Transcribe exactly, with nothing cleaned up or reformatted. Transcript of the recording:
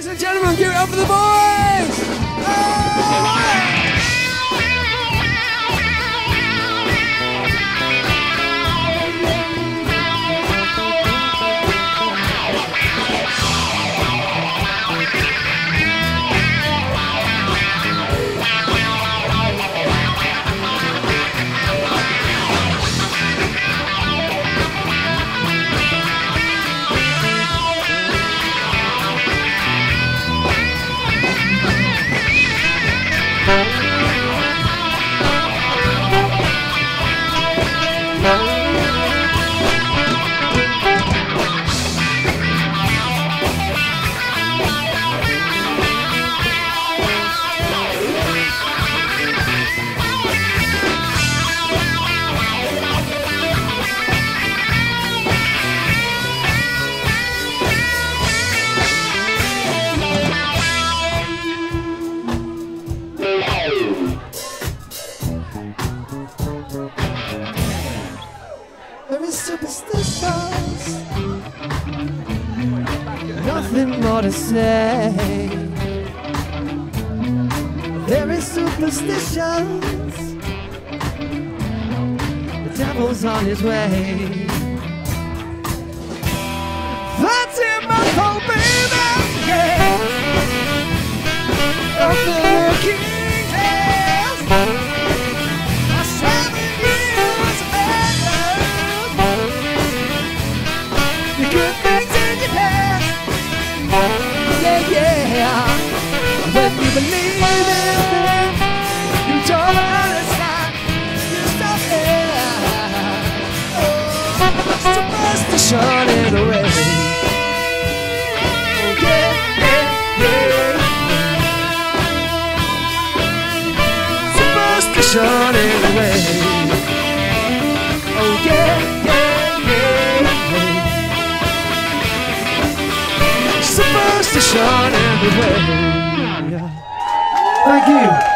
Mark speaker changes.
Speaker 1: Ladies and gentlemen, give it up for the boys! Oh, there is superstitions, nothing more to say. There is superstitions, the devil's on his way. That's in my whole baby, yeah. Of the king's house. Good things in your past, yeah, yeah. When you believe in it, you don't understand. You stop there. Oh, superstition in the way. Yeah, yeah, yeah. Superstition in the way. Oh yeah, yeah, yeah. Superstition everywhere. Thank you.